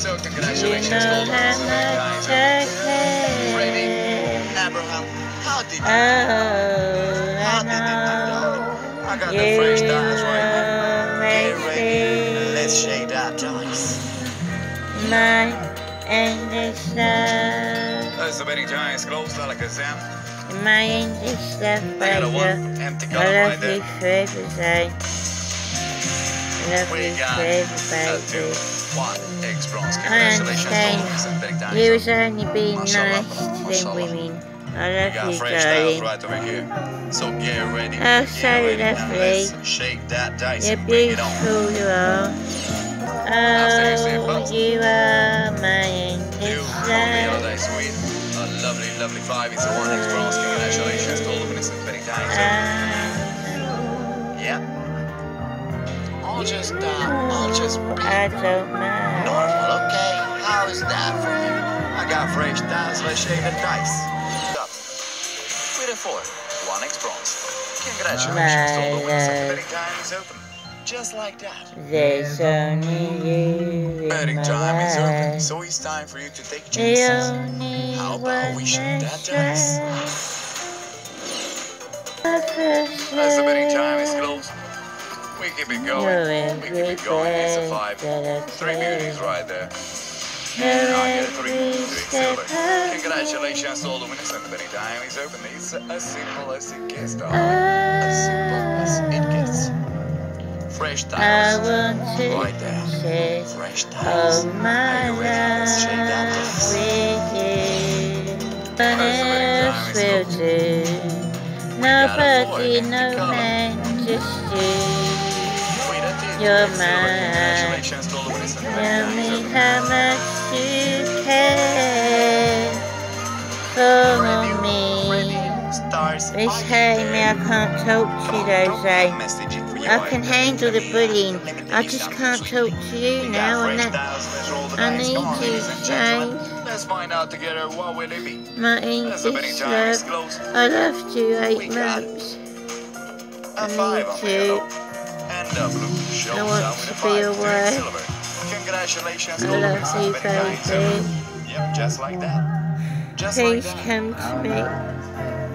So You congratulations know to all the how winners. much I care. Ready? Abraham, how did Oh, How I did it know I got you the fresh dice right here. may Get ready and let's shake that dice. my endless love, Those betting giants close like a Sam. my endless love, I got a pleasure. one empty I column right love you there. forever, babe. I love We you got forever, a 2, baby. 1 X bronze. I Congratulations to all the winners understand and betting you giants. was only being Mashallah, nice to them mashallah. women. I We love got you, fresh dials darling. right over here. So get ready. Oh, Get so ready and lovely. let's shake that dice You're and bring it on. beautiful, you are. After you say Oh, bust. you are my Two endless lovely love. holidays with a lovely, lovely 5 is a 1 X bronze. Congratulations to all the winners and betting giants. Yeah. I'll just be I don't mind. normal, okay? How is that for you? I got fresh dice, let's shake the dice. Up. With a 4, 1 X bronze. Congratulations to all the winners and betting time is open. Just like that. There's only you in Betting my time is open, life. so it's time for you to take The chances. only How about we one shake that that's dice? first As the betting time love. is closed, we keep it You're going. We keep every it going. It's a breath 5. that I 3 beauties take. right there. You're And I get a 3. every 3 step silver. of Congratulations to all the winners and the betting time is open. It's as simple as it gets, darling. As simple as it gets. Fresh I tiles. want to Right there. share Fresh tiles. all Are my you ready? Let's shake that life dice. with you. No one As the betting else time is will closed, do. we got a 4 Nobody, empty no column. man, just you. With a 2, You're 3 silver. mine. Congratulations to all the winners and the betting Tell time is me open. how much you care for me. Stars, Miss are you Haley, there? I can't talk to you those days. Message for you. I can handle the bullying. I just can't talk to you now, and that I need you, Jane. Let's find out together what will it be. My As the betting English time is love. closed, I loved you We 8 got months. a I 5 need on the you. yellow and the blue shows I want up with a to 5, be 2 away. silver. Congratulations I to all the love winners and you, the betting time is baby. open. Yep, just like that. Just like Please that. come to me.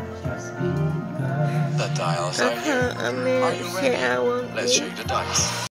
The tiles I are here. can't, I'm Are you shit, ready? I want Let's you. shake the dice.